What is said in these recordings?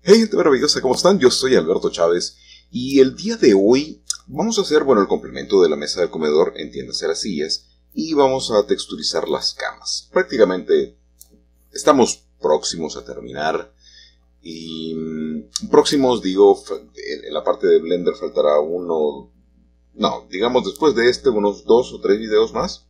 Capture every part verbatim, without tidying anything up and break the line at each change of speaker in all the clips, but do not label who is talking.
Hey gente maravillosa, ¿cómo están? Yo soy Alberto Chávez y el día de hoy vamos a hacer, bueno, el complemento de la mesa del comedor, entiéndase las sillas, y vamos a texturizar las camas. Prácticamente estamos próximos a terminar y mmm, próximos, digo, en la parte de Blender faltará uno, no, digamos después de este unos dos o tres videos más.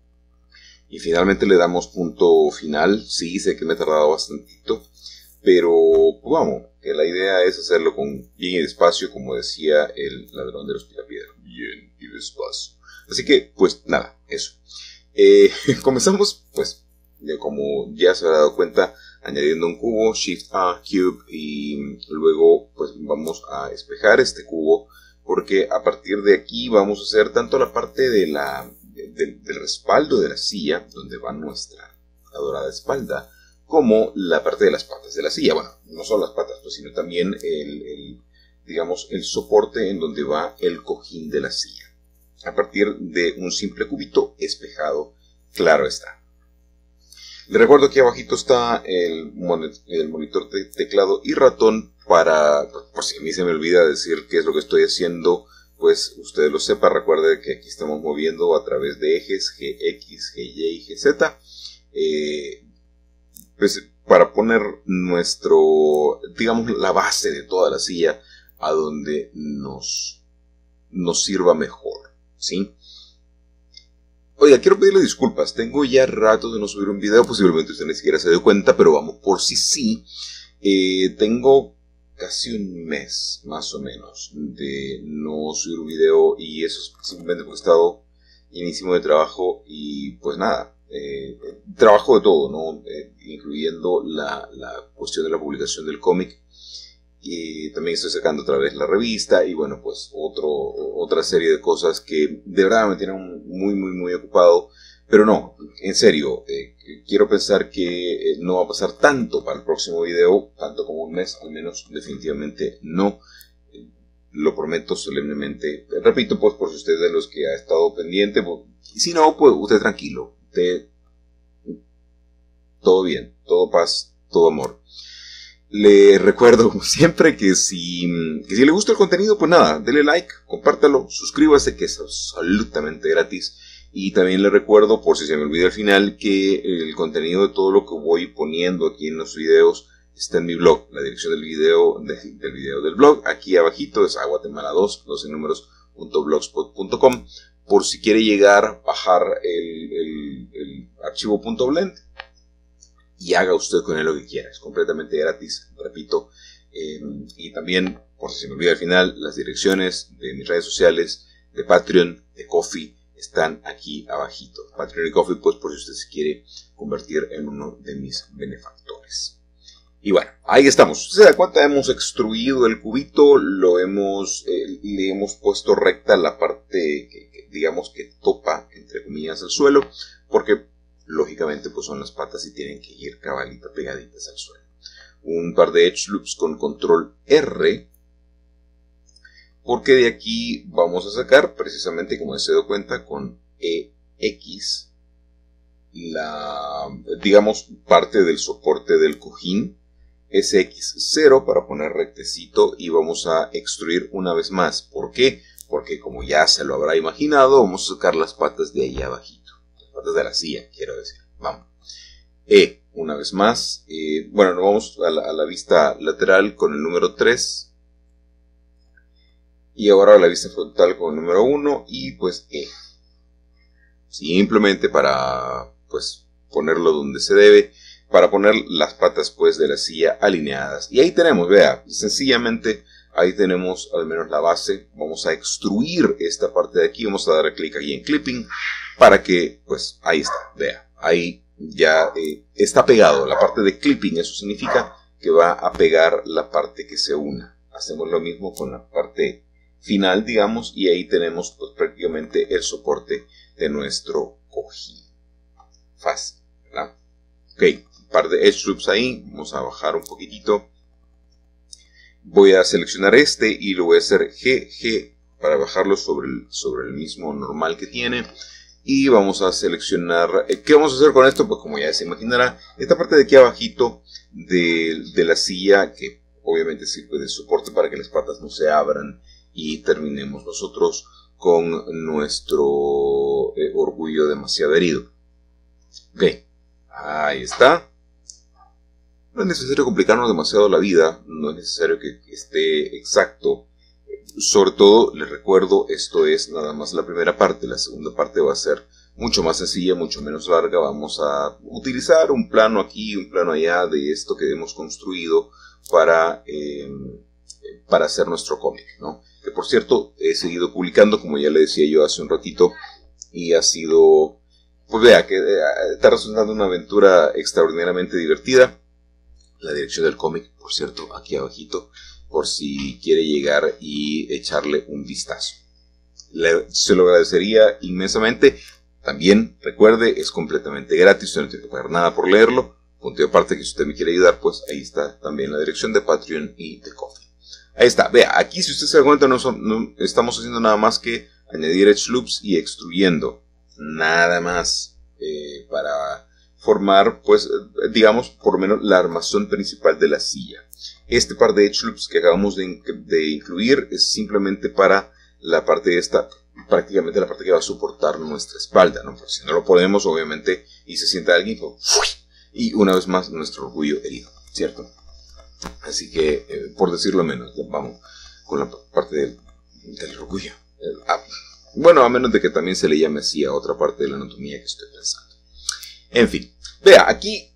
Y finalmente le damos punto final. Sí, sé que me he tardado bastantito, pero pues vamos, que la idea es hacerlo con bien y despacio, como decía el ladrón de los Picapiedra. Bien y despacio. Así que, pues nada, eso. Eh, comenzamos, pues, ya como ya se habrá dado cuenta, añadiendo un cubo, Shift A, Cube, y luego pues vamos a espejar este cubo, porque a partir de aquí vamos a hacer tanto la parte de la, de, de, del respaldo de la silla, donde va nuestra adorada espalda, como la parte de las patas de la silla. Bueno, no solo las patas, pues, sino también el, el, digamos, el soporte en donde va el cojín de la silla. A partir de un simple cubito espejado, claro está. Les recuerdo que abajito está el, el monitor de teclado y ratón para, por si a mí se me olvida decir qué es lo que estoy haciendo, pues ustedes lo sepan. Recuerden que aquí estamos moviendo a través de ejes G X, G Y y G Z. Eh, Pues para poner nuestro, digamos, la base de toda la silla a donde nos, nos sirva mejor, ¿sí? Oiga, quiero pedirle disculpas, tengo ya rato de no subir un video, posiblemente usted ni siquiera se dé cuenta, pero vamos, por si sí, eh, tengo casi un mes, más o menos, de no subir un video, y eso es simplemente porque he estado llenísimo de trabajo, y pues nada. Eh, trabajo de todo, ¿no? Eh, incluyendo la, la cuestión de la publicación del cómic, y también estoy sacando otra vez la revista y bueno, pues otro, otra serie de cosas que de verdad me tienen muy muy muy ocupado, pero no, en serio, eh, quiero pensar que eh, no va a pasar tanto para el próximo video, tanto como un mes, al menos definitivamente no, eh, lo prometo solemnemente. Repito, pues por si usted es de los que ha estado pendiente, pues, y si no, pues usted tranquilo. De todo bien, todo paz, todo amor. Le recuerdo como siempre que si, que si le gusta el contenido, pues nada, dele like, compártalo, suscríbase, que es absolutamente gratis. Y también le recuerdo, por si se me olvida al final, que el contenido de todo lo que voy poniendo aquí en los videos está en mi blog. La dirección del video, de, del video del blog, aquí abajito, es a Guatemala dos, doce números, punto blogspot punto com. Por si quiere llegar, bajar el, el, el archivo .blend y haga usted con él lo que quiera. Es completamente gratis, repito. Eh, y también, por si se me olvida al final, las direcciones de mis redes sociales, de Patreon, de Ko-fi, están aquí abajito. Patreon y Ko-fi, pues por si usted se quiere convertir en uno de mis benefactores. Y bueno, ahí estamos. ¿Se da cuenta? Hemos extruido el cubito, lo hemos, eh, le hemos puesto recta la parte que, que digamos que topa, entre comillas, el suelo, porque lógicamente pues son las patas y tienen que ir cabalita pegaditas al suelo. Un par de edge loops con control R, porque de aquí vamos a sacar, precisamente como se dio cuenta, con E X, la, digamos, parte del soporte del cojín, S X cero para poner rectecito, y vamos a extruir una vez más. ¿Por qué? Porque como ya se lo habrá imaginado, vamos a sacar las patas de ahí abajito. Las patas de la silla, quiero decir. Vamos. E, una vez más. Eh, bueno, nos vamos a la, a la vista lateral con el número tres. Y ahora a la vista frontal con el número uno. Y pues E. Simplemente para pues ponerlo donde se debe. Para poner las patas pues de la silla alineadas. Y ahí tenemos, vea, sencillamente ahí tenemos al menos la base. Vamos a extruir esta parte de aquí. Vamos a dar clic aquí en clipping para que, pues, ahí está, vea. Ahí ya eh, está pegado la parte de clipping. Eso significa que va a pegar la parte que se una. Hacemos lo mismo con la parte final, digamos. Y ahí tenemos pues prácticamente el soporte de nuestro cojín. Fácil, ¿verdad? Ok. Par de edge loops ahí, vamos a bajar un poquitito, voy a seleccionar este y lo voy a hacer G G para bajarlo sobre el, sobre el mismo normal que tiene, y vamos a seleccionar, ¿qué vamos a hacer con esto? Pues como ya se imaginará, esta parte de aquí abajito de, de la silla, que obviamente sirve de soporte para que las patas no se abran y terminemos nosotros con nuestro eh, orgullo demasiado herido. Ok, ahí está. No es necesario complicarnos demasiado la vida, no es necesario que esté exacto. Sobre todo, les recuerdo, esto es nada más la primera parte. La segunda parte va a ser mucho más sencilla, mucho menos larga. Vamos a utilizar un plano aquí, un plano allá de esto que hemos construido para, eh, para hacer nuestro cómic, ¿no? Que por cierto, he seguido publicando, como ya le decía yo hace un ratito, y ha sido, pues vea, que está resultando una aventura extraordinariamente divertida. La dirección del cómic, por cierto, aquí abajito, por si quiere llegar y echarle un vistazo. Le, se lo agradecería inmensamente. También, recuerde, es completamente gratis, usted no tiene que pagar nada por leerlo. Punto de aparte que si usted me quiere ayudar, pues ahí está también la dirección de Patreon y de Ko-fi. Ahí está, vea, aquí si usted se da cuenta no, son, no estamos haciendo nada más que añadir edge loops y extruyendo. Nada más eh, para formar, pues, digamos, por lo menos la armazón principal de la silla. Este par de edge loops que acabamos de, de incluir es simplemente para la parte de esta, prácticamente la parte que va a soportar nuestra espalda, ¿no? Porque si no lo ponemos, obviamente, y se sienta alguien, pues, y una vez más nuestro orgullo herido, ¿cierto? Así que, eh, por decirlo menos, vamos con la parte del, del orgullo. Eh, ah, bueno, a menos de que también se le llame así a otra parte de la anatomía que estoy pensando. En fin, vea, aquí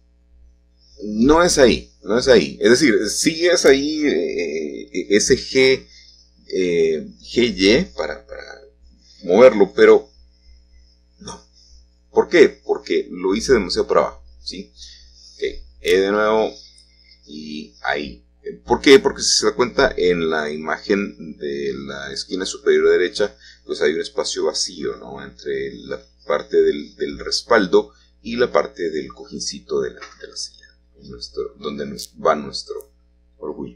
no es ahí, no es ahí. Es decir, sí es ahí eh, ese G, eh, G Y para, para moverlo, pero no. ¿Por qué? Porque lo hice demasiado para abajo, ¿sí? Okay. E de nuevo y ahí. ¿Por qué? Porque si se da cuenta en la imagen de la esquina superior derecha, pues hay un espacio vacío, ¿no? Entre la parte del, del respaldo y la parte del cojincito de la, de la silla, nuestro, donde nos va nuestro orgullo.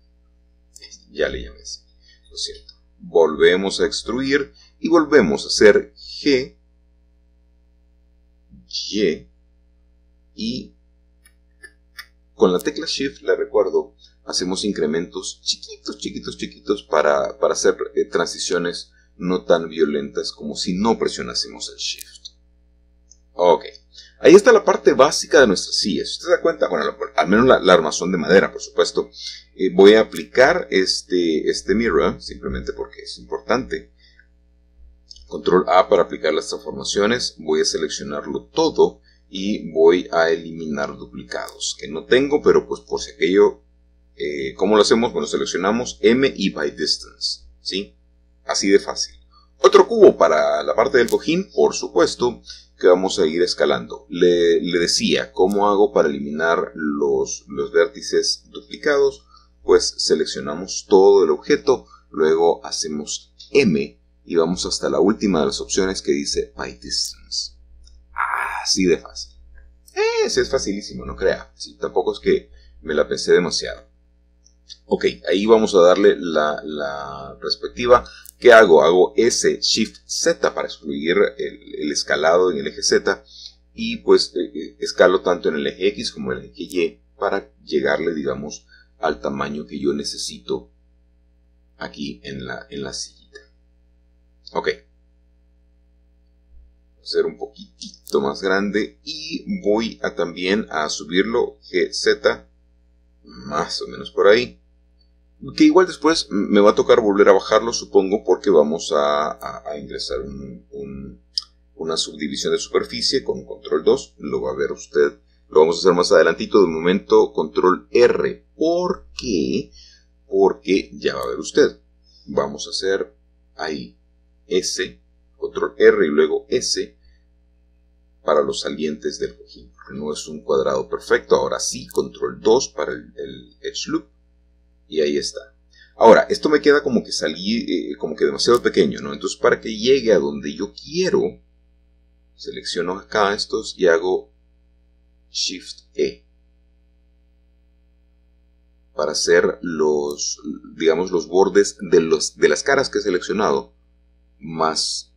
Ya le llamé así, lo siento. Volvemos a extruir y volvemos a hacer G, Y, y con la tecla Shift, le recuerdo, hacemos incrementos chiquitos, chiquitos, chiquitos para, para hacer eh, transiciones no tan violentas como si no presionásemos el Shift. Ok. Ahí está la parte básica de nuestra silla. Si usted se da cuenta, bueno, al menos la, la armazón de madera, por supuesto. Eh, voy a aplicar este, este mirror, simplemente porque es importante. Control A para aplicar las transformaciones. Voy a seleccionarlo todo y voy a eliminar duplicados, que no tengo, pero pues por si aquello, eh, ¿cómo lo hacemos? Bueno, seleccionamos M y by distance, ¿sí? Así de fácil. Otro cubo para la parte del cojín, por supuesto, que vamos a ir escalando. Le, le decía, ¿cómo hago para eliminar los, los vértices duplicados? Pues seleccionamos todo el objeto, luego hacemos M y vamos hasta la última de las opciones que dice by distance. Así de fácil. Eh, sí, es facilísimo, no crea. Sí, tampoco es que me la pensé demasiado. Ok, ahí vamos a darle la, la perspectiva. ¿Qué hago? Hago S, Shift, Z para excluir el, el escalado en el eje Z. Y pues eh, escalo tanto en el eje X como en el eje Y para llegarle, digamos, al tamaño que yo necesito aquí en la, en la sillita. Ok. Hacer un poquitito más grande y voy a también a subirlo G Z más o menos por ahí, que igual después me va a tocar volver a bajarlo, supongo, porque vamos a, a, a ingresar un, un, una subdivisión de superficie con control dos. Lo va a ver usted, lo vamos a hacer más adelantito. De momento control R. ¿Por qué? Porque ya va a ver usted, vamos a hacer ahí S, control R y luego S para los salientes del cojín, porque no es un cuadrado perfecto. Ahora sí, control dos para el, el edge loop, y ahí está. Ahora, esto me queda como que salí, eh, como que demasiado pequeño, ¿no? Entonces, para que llegue a donde yo quiero, selecciono acá estos y hago Shift E para hacer los, digamos, los bordes de, los, de las caras que he seleccionado más,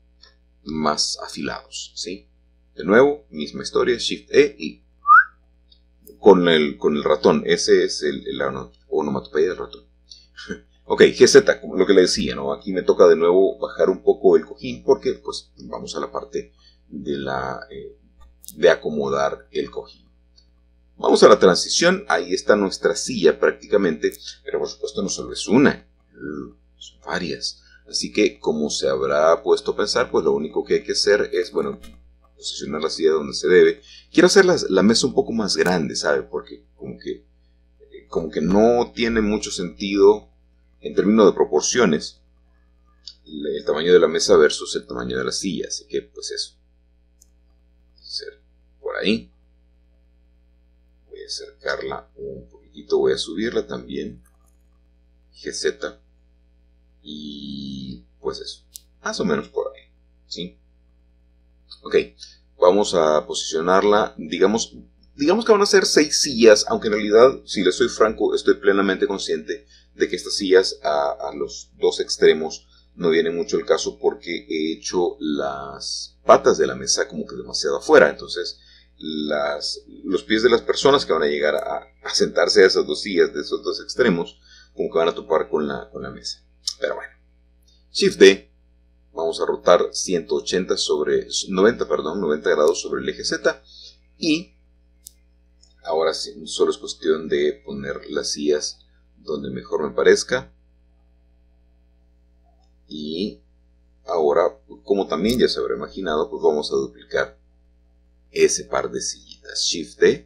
más afilados, ¿sí? De nuevo, misma historia, Shift E y con el, con el ratón. Ese es el, el onomatopeya del ratón. Ok, G Z, como lo que le decía, ¿no? Aquí me toca de nuevo bajar un poco el cojín porque pues vamos a la parte de, la, eh, de acomodar el cojín. Vamos a la transición, ahí está nuestra silla prácticamente, pero por supuesto no solo es una, son varias. Así que como se habrá puesto a pensar, pues lo único que hay que hacer es, bueno, posicionar la silla donde se debe. Quiero hacer la, la mesa un poco más grande, ¿sabe? Porque como que, como que no tiene mucho sentido en términos de proporciones el tamaño de la mesa versus el tamaño de la silla. Así que pues eso. Hacer por ahí. Voy a acercarla un poquitito. Voy a subirla también. G Z. Y pues eso. Más o menos por ahí. ¿Sí? Ok. Vamos a posicionarla. Digamos, digamos que van a ser seis sillas. Aunque en realidad, si les soy franco, estoy plenamente consciente de que estas sillas a, a los dos extremos no viene mucho el caso porque he hecho las patas de la mesa como que demasiado afuera. Entonces las, los pies de las personas que van a llegar a, a sentarse a esas dos sillas de esos dos extremos como que van a topar con la, con la mesa. Pero bueno, Shift D, vamos a rotar ciento ochenta sobre noventa, perdón, noventa grados sobre el eje Z y ahora sí, solo es cuestión de poner las sillas donde mejor me parezca. Y ahora, como también ya se habrá imaginado, pues vamos a duplicar ese par de sillitas. Shift D,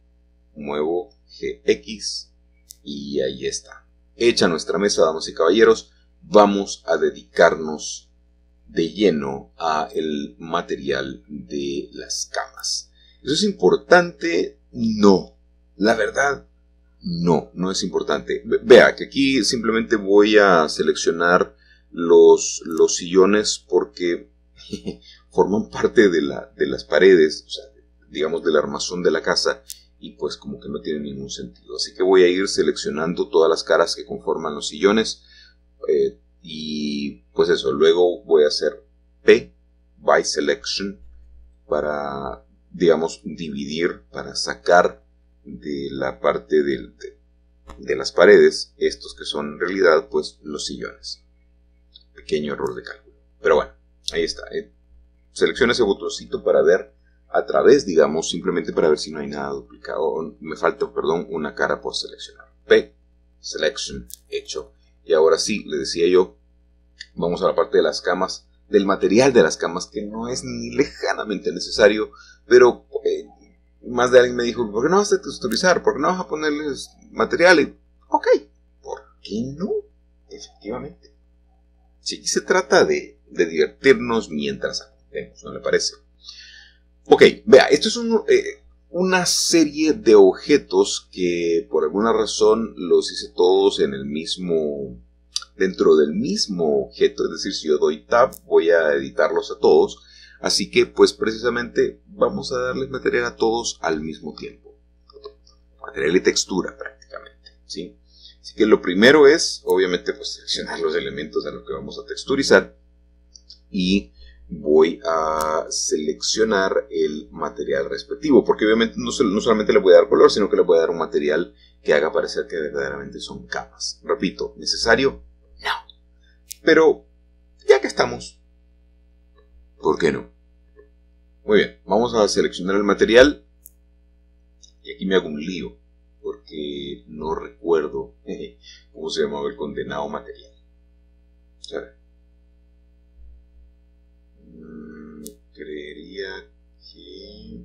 muevo G X y ahí está. Hecha nuestra mesa, damas y caballeros, vamos a dedicarnos de lleno a el material de las camas. ¿Eso es importante? No. La verdad, no, no es importante. Vea que aquí simplemente voy a seleccionar los, los sillones porque forman parte de, la, de las paredes, o sea, digamos del armazón de la casa, y pues como que no tiene ningún sentido. Así que voy a ir seleccionando todas las caras que conforman los sillones eh, y pues eso, luego voy a hacer P by Selection para, digamos, dividir, para sacar de la parte del, de, de las paredes, estos que son en realidad pues los sillones. Pequeño error de cálculo, pero bueno, ahí está. Eh. Selecciona ese botoncito para ver a través, digamos, simplemente para ver si no hay nada duplicado. Me falta, perdón, una cara por seleccionar. P, Selection, hecho. Y ahora sí, le decía yo, vamos a la parte de las camas, del material de las camas, que no es ni lejanamente necesario, pero eh, más de alguien me dijo, ¿por qué no vas a texturizar? ¿Por qué no vas a ponerles material? Y, ok, ¿por qué no? Efectivamente. Si aquí se trata de, de divertirnos mientras aprendemos, ¿no le parece? Ok, vea, esto es un, eh, una serie de objetos que por alguna razón los hice todos en el mismo, dentro del mismo objeto, es decir, si yo doy Tab voy a editarlos a todos, así que pues precisamente vamos a darles material a todos al mismo tiempo, material y textura prácticamente, ¿sí? Así que lo primero es, obviamente, pues seleccionar los elementos a los que vamos a texturizar y voy a seleccionar el material respectivo, porque obviamente no, no solamente le voy a dar color, sino que le voy a dar un material que haga parecer que verdaderamente son camas. Repito, ¿necesario? No. Pero, ya que estamos, ¿por qué no? Muy bien, vamos a seleccionar el material y aquí me hago un lío, porque no recuerdo cómo se llamaba el condenado material. A ver. Mm, creería que...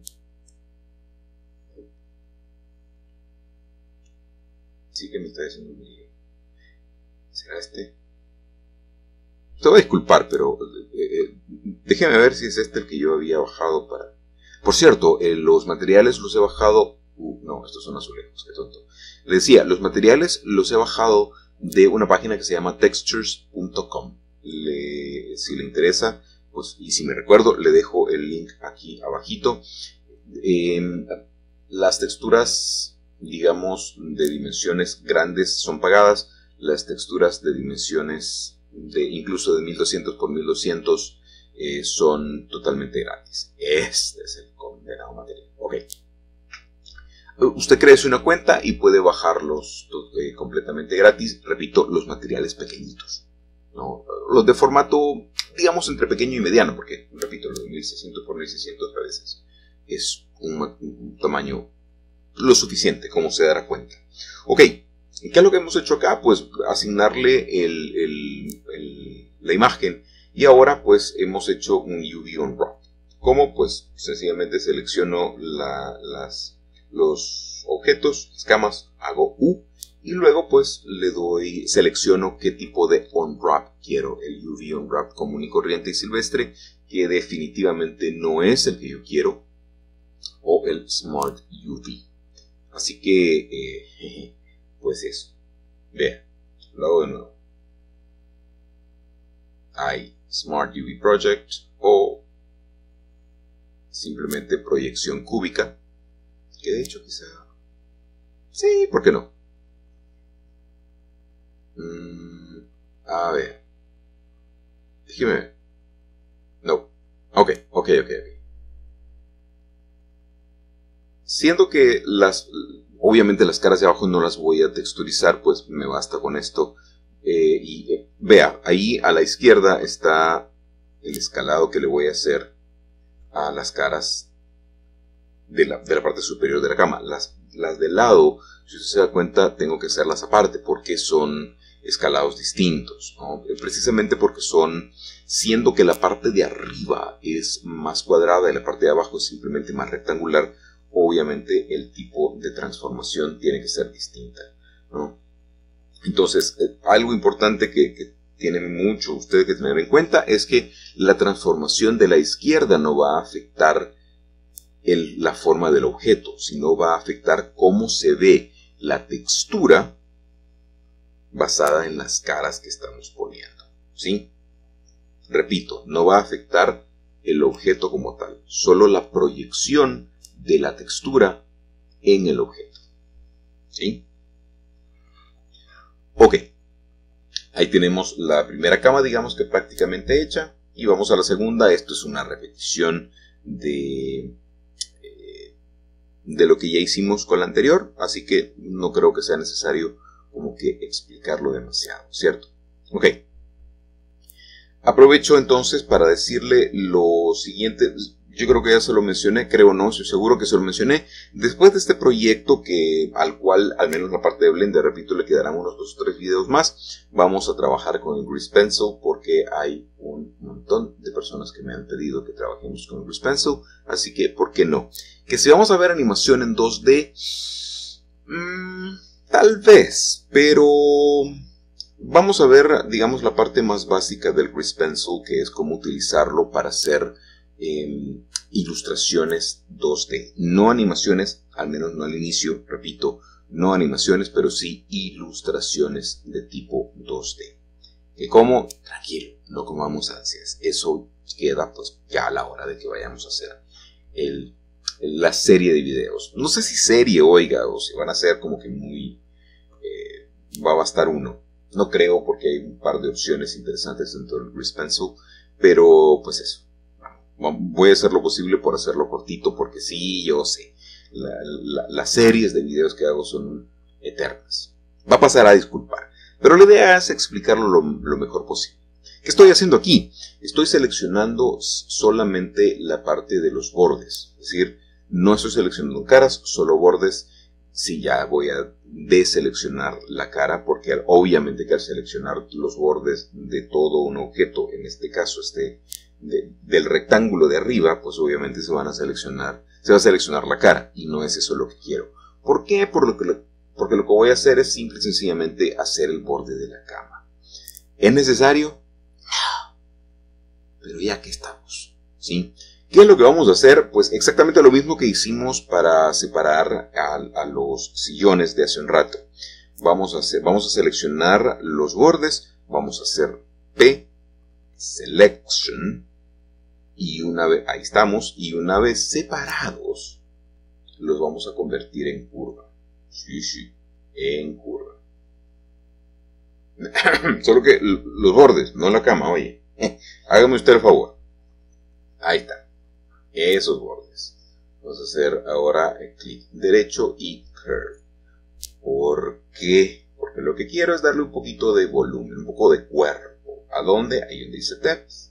sí que me está diciendo un lío. ¿Será este? Te voy a disculpar, pero eh, déjeme ver si es este el que yo había bajado para... Por cierto, eh, los materiales los he bajado... Uh, no, estos son azulejos, qué tonto. Le decía, los materiales los he bajado de una página que se llama textures punto com. Le, si le interesa, pues, y si me recuerdo, le dejo el link aquí abajito. Eh, las texturas, digamos, de dimensiones grandes son pagadas. Las texturas de dimensiones de incluso de mil doscientos por mil doscientos eh, son totalmente gratis. Este es el condenado material. Ok. Usted cree una cuenta y puede bajarlos eh, completamente gratis. Repito, los materiales pequeñitos, ¿no? Los de formato, digamos, entre pequeño y mediano, porque, repito, los de mil seiscientos por mil seiscientos a veces es un, un tamaño lo suficiente, como se dará cuenta. Ok, ¿qué es lo que hemos hecho acá? Pues asignarle el, el, el, la imagen, y ahora pues hemos hecho un U V Unwrap. ¿Cómo? Pues sencillamente selecciono la, las, los objetos, las camas, hago U, y luego pues le doy, selecciono qué tipo de Unwrap quiero, el U V Unwrap común y corriente y silvestre, que definitivamente no es el que yo quiero, o el Smart U V. Así que, eh, pues eso. Vean, lo hago de nuevo. Hay Smart U V Project o simplemente proyección cúbica, que de hecho quizá... Sí, ¿por qué no? Mm, a ver. Déjeme ver. No. Ok, ok, ok, ok. Siendo que las... Obviamente las caras de abajo no las voy a texturizar, pues me basta con esto. Eh, y eh, vea, ahí a la izquierda está el escalado que le voy a hacer a las caras de la, de la parte superior de la cama. Las, las del lado, si usted se da cuenta, tengo que hacerlas aparte porque son escalados distintos, ¿no? Precisamente porque son, siendo que la parte de arriba es más cuadrada y la parte de abajo es simplemente más rectangular, obviamente el tipo de transformación tiene que ser distinta, ¿no? Entonces, eh, algo importante que, que tienen mucho ustedes que tener en cuenta es que la transformación de la izquierda no va a afectar el, la forma del objeto, sino va a afectar cómo se ve la textura basada en las caras que estamos poniendo, ¿sí? Repito, no va a afectar el objeto como tal, solo la proyección de la textura en el objeto, ¿sí? Ok. Ahí tenemos la primera cama, digamos que prácticamente hecha. Y vamos a la segunda. Esto es una repetición de, eh, de lo que ya hicimos con la anterior. Así que no creo que sea necesario como que explicarlo demasiado, ¿cierto? Ok. Aprovecho entonces para decirle lo siguiente. Yo creo que ya se lo mencioné, creo no, estoy seguro que se lo mencioné. Después de este proyecto, que al cual, al menos la parte de Blender, repito, le quedarán unos dos o tres videos más, vamos a trabajar con el Grease Pencil, porque hay un montón de personas que me han pedido que trabajemos con el Grease Pencil, así que, ¿por qué no? Que si vamos a ver animación en dos D, mmm, tal vez, pero... Vamos a ver, digamos, la parte más básica del Grease Pencil, que es cómo utilizarlo para hacer eh, ilustraciones dos D. No animaciones, al menos no al inicio, repito, no animaciones, pero sí ilustraciones de tipo dos D. Que como, tranquilo, no comamos ansias. Eso queda pues ya a la hora de que vayamos a hacer el, la serie de videos. No sé si serie, oiga, o si van a ser como que muy... Eh, va a bastar uno. No creo, porque hay un par de opciones interesantes dentro del Grease Pencil, pero pues eso. Voy a hacer lo posible por hacerlo cortito, porque sí, yo sé, la, la, las series de videos que hago son eternas. Va a pasar a disculpar, pero la idea es explicarlo lo, lo mejor posible. ¿Qué estoy haciendo aquí? Estoy seleccionando solamente la parte de los bordes, es decir, no estoy seleccionando caras, solo bordes. Sí, ya voy a deseleccionar la cara, porque obviamente que al seleccionar los bordes de todo un objeto, en este caso este de, del rectángulo de arriba, pues obviamente se van a seleccionar, se va a seleccionar la cara, y no es eso lo que quiero. ¿Por qué? Por lo que, porque lo que voy a hacer es simple y sencillamente hacer el borde de la cama. ¿Es necesario? No. Pero ya que estamos, ¿sí? ¿Qué es lo que vamos a hacer? Pues exactamente lo mismo que hicimos para separar a, a los sillones de hace un rato. Vamos a, hacer, vamos a seleccionar los bordes, vamos a hacer P, Selection, y una vez, ahí estamos, y una vez separados, los vamos a convertir en curva. Sí, sí, en curva. Solo que los bordes, no la cama, oye. Hágame usted el favor. Ahí está. Esos bordes. Vamos a hacer ahora clic derecho y curve. ¿Por qué? Porque lo que quiero es darle un poquito de volumen, un poco de cuerpo. ¿A dónde? Ahí donde dice text.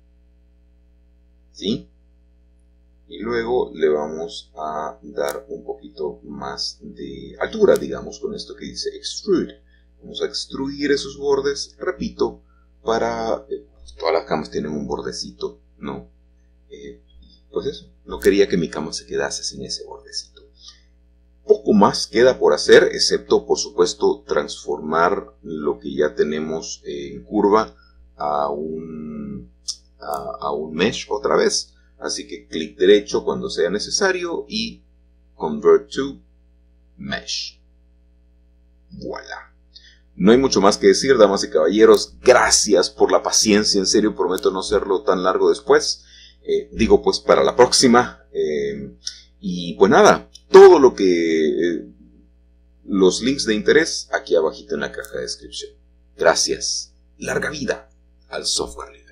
¿Sí? Y luego le vamos a dar un poquito más de altura, digamos, con esto que dice extrude. Vamos a extruir esos bordes, repito, para... Eh, todas las camas tienen un bordecito, ¿no? Eh, pues eso, no quería que mi cama se quedase sin ese bordecito. Poco más queda por hacer, excepto, por supuesto, transformar lo que ya tenemos en curva a un, a, a un mesh otra vez. Así que clic derecho cuando sea necesario y Convert to Mesh. Voilà. No hay mucho más que decir, damas y caballeros. Gracias por la paciencia, en serio, prometo no hacerlo tan largo después. Eh, digo, pues para la próxima. Eh, y pues nada, todo lo que... Eh, los links de interés aquí abajito en la caja de descripción. Gracias. Larga vida al software libre.